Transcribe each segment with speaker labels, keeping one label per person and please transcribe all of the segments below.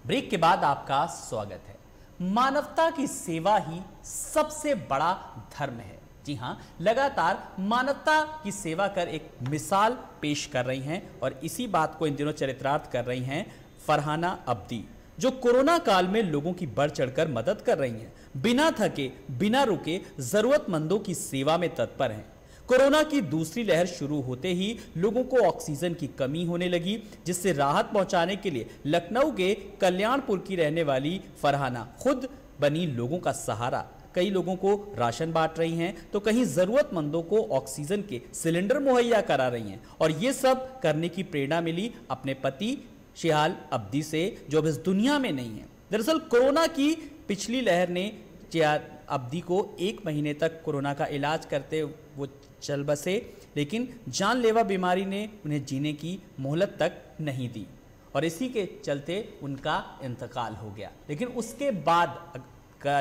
Speaker 1: Break के बाद आपका स्वागत है। मानवता की सेवा ही सबसे बड़ा धर्म है। जी हां, लगातार मानवता की सेवा कर एक मिसाल पेश कर रही हैं और इसी बात को इन दिनों चरितार्थ कर रही हैं फरहाना अब्दी, जो कोरोना काल में लोगों की बढ़ चढ़कर मदद कर रही हैं। बिना थके, बिना रुके जरूरतमंदों की सेवा में तत्पर हैं। कोरोना की दूसरी लहर शुरू होते ही लोगों को ऑक्सीजन की कमी होने लगी, जिससे राहत पहुंचाने के लिए लखनऊ के कल्याणपुर की रहने वाली फरहाना खुद बनी लोगों का सहारा। कई लोगों को राशन बांट रही हैं तो कहीं जरूरतमंदों को ऑक्सीजन के सिलेंडर मुहैया करा रही हैं। और ये सब करने की प्रेरणा मिली अपने पति शिहाल अब्दी से, जो अब इस दुनिया में नहीं है। दरअसल कोरोना की पिछली लहर ने अब्दी को 1 महीने तक कोरोना का इलाज करते वो चल बसे, लेकिन जानलेवा बीमारी ने उन्हें जीने की मोहलत तक नहीं दी और इसी के चलते उनका इंतकाल हो गया। लेकिन उसके बाद का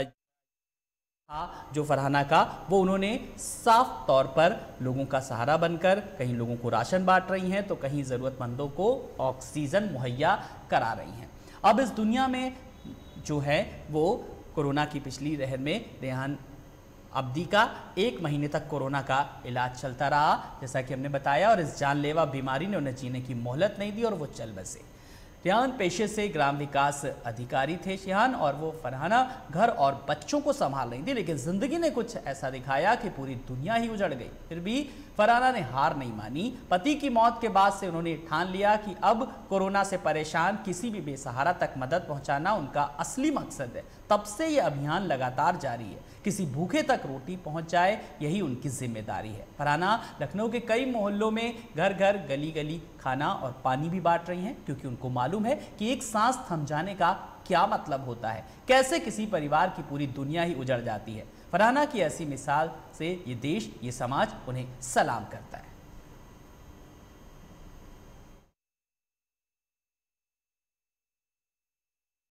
Speaker 1: जो फरहाना का, वो उन्होंने साफ तौर पर लोगों का सहारा बनकर कहीं लोगों को राशन बांट रही हैं तो कहीं ज़रूरतमंदों को ऑक्सीजन मुहैया करा रही हैं। अब इस दुनिया में जो है वो कोरोना की पिछली लहर में रेहान अब्दी का 1 महीने तक कोरोना का इलाज चलता रहा, जैसा कि हमने बताया, और इस जानलेवा बीमारी ने उन्हें जीने की मोहलत नहीं दी और वो चल बसे। रेहान पेशे से ग्राम विकास अधिकारी थे शिहान, और वो फरहाना घर और बच्चों को संभाल रही थी। लेकिन जिंदगी ने कुछ ऐसा दिखाया कि पूरी दुनिया ही उजड़ गई। फिर भी फरहाना ने हार नहीं मानी। पति की मौत के बाद से उन्होंने ठान लिया कि अब कोरोना से परेशान किसी भी बेसहारा तक मदद पहुंचाना उनका असली मकसद है। तब से ये अभियान लगातार जारी है। किसी भूखे तक रोटी पहुंच जाए, यही उनकी जिम्मेदारी है। फरहाना लखनऊ के कई मोहल्लों में घर घर, गली गली खाना और पानी भी बांट रही हैं, क्योंकि उनको मालूम है कि एक सांस थम जाने का क्या मतलब होता है, कैसे किसी परिवार की पूरी दुनिया ही उजड़ जाती है। फरहाना की ऐसी मिसाल से ये देश, ये समाज उन्हें सलाम करता है।